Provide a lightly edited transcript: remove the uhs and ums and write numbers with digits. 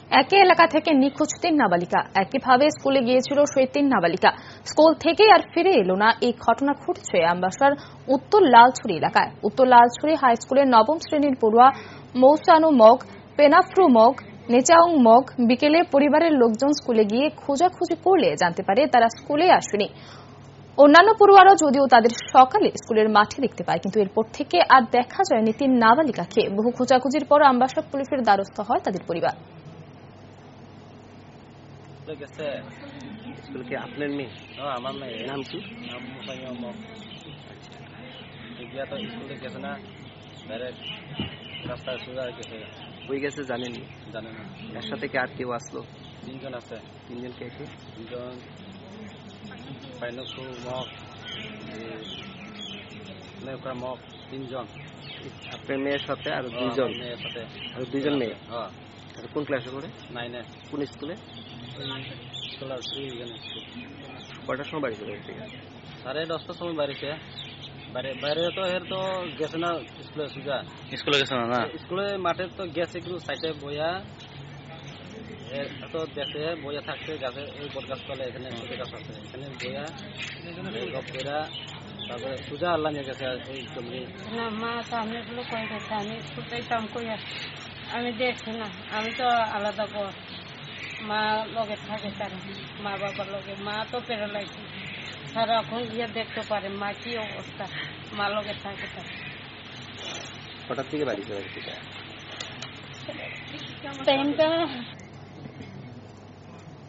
একই এলাকা থেকে নিখোঁজ ৩ নাবালিকা। একইভাবে স্কুলে গিয়েছিল সেই ৩ নাবালিকা। স্কুল থেকে আর ফিরে এলো না। এই ঘটনা ঘটেছে আমবাসার উত্তর লালছড়ি এলাকায়। উত্তর লালছড়ি হাই স্কুলের ৯ম শ্রেণীর পড়ুয়া মৌসানু মগ, পেনাফ্রু মগ, নেচাউং মগ বিকেলে পরিবারের লোকজন স্কুলে গিয়ে খোঁজাখুঁজি করলে জানতে পারে তারা স্কুলে আসেনি। অন্যান্য পড়ুয়ারা যদিও তাদের সকালে স্কুলের মাঠে দেখতে পায়, কিন্তু এরপর থেকে আর দেখা যায়নি ৩ নাবালিকাকে। বহু খোঁজাখুঁজির পর আমবাসা পুলিশের দ্বারস্থ হয় তাদের পরিবার। স্কুল কি আপনার মেয়ে? আমার মেয়ে। নাম কি? নাম মুসাইয়া মগ। তো স্কুলে গেছে না, ডাইরেক্ট রাস্তায় সোজা গেছে। ওই গেছে জানেনি? জানে না। এর সাথে কি আর কেউ আসলো? ৩ জন আছে। ৩ জন কে? ৩ জন পাইনফ্রু মগ, নেউকা মগ, ৩ জন। আপনার মেয়ের সাথে আর ২ জন? মেয়ের সাথে আর ২ জন মেয়ে? হ্যাঁ। আর কোন ক্লাসে পড়ে? 9-এ। কোন স্কুলে? কয়টার সময় বাড়ি চলে গেছে? 10:30টার সময় বাড়িছে। বাইরে তো এর তো গেছে না স্কুলে সোজা। স্কুলে গেছে না? স্কুলে মাঠে তো গেছে, কিন্তু সাইডে বইয়া তো দেখে বইয়া থাকছে গাছে, ওই বট গাছ তলে এখানে ছোট গাছ আছে, এখানে বইয়া গপেরা তারপরে সোজা আল্লাহ নিয়ে গেছে ওই জমি। না, মা তো আমি গুলো কয়ে গেছে, আমি স্কুলটাই কাম করি, আমি দেখছি না, আমি তো আলাদা ঘর, মা লগে থাকে তারা, মা বাবার লগে। মা তো প্যারালাইসিস, সারাক্ষণ গিয়ে দেখতে পারে মা কি অবস্থা, মা লগে থাকে তারা। হঠাৎ থেকে বাড়ি চলে গেছে? টাইমটা